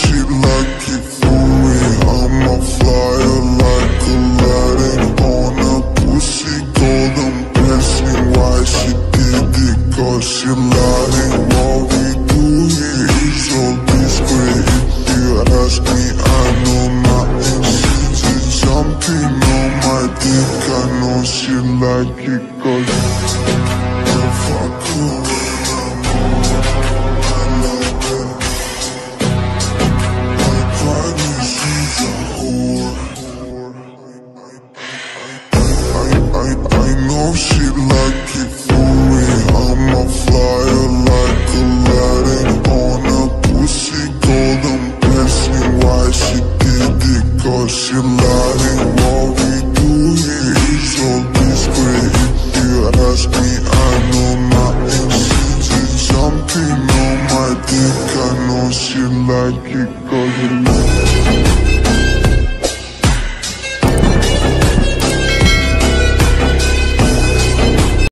she like it for me. I'm a flyer like Aladdin on a pussy golden blessing. Why she did it? Cause she lying. What we do here is so discreet. If you ask me, I know nothing. She's jumping on my dick. I know she like it cause if I could I know she like it for me. I'm a flyer like Aladdin on a pussy golden blessing. Why she did it? Cause she lying. What we do here is so discreet. If you ask me, I know nothing. She's jumping on my dick. I know she like it cause